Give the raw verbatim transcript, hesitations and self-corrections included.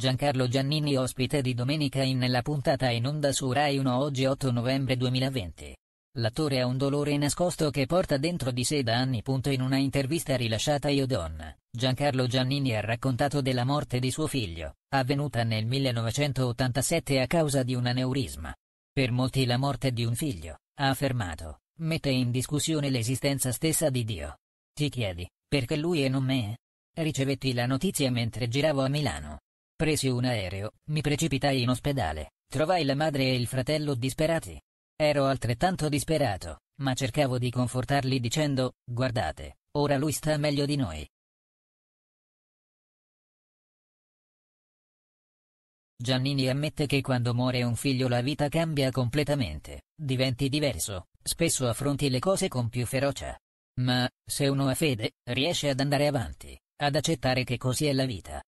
Giancarlo Giannini ospite di Domenica In nella puntata in onda su Rai uno oggi otto novembre duemilaventi. L'attore ha un dolore nascosto che porta dentro di sé da anni. In una intervista rilasciata a Io Donna, Giancarlo Giannini ha raccontato della morte di suo figlio, avvenuta nel millenovecentottantasette a causa di un aneurisma. Per molti la morte di un figlio, ha affermato, mette in discussione l'esistenza stessa di Dio. Ti chiedi, perché lui e non me? Ricevetti la notizia mentre giravo a Milano. Presi un aereo, mi precipitai in ospedale, trovai la madre e il fratello disperati. Ero altrettanto disperato, ma cercavo di confortarli dicendo, guardate, ora lui sta meglio di noi. Giannini ammette che quando muore un figlio la vita cambia completamente, diventi diverso, spesso affronti le cose con più ferocia. Ma, se uno ha fede, riesce ad andare avanti, ad accettare che così è la vita.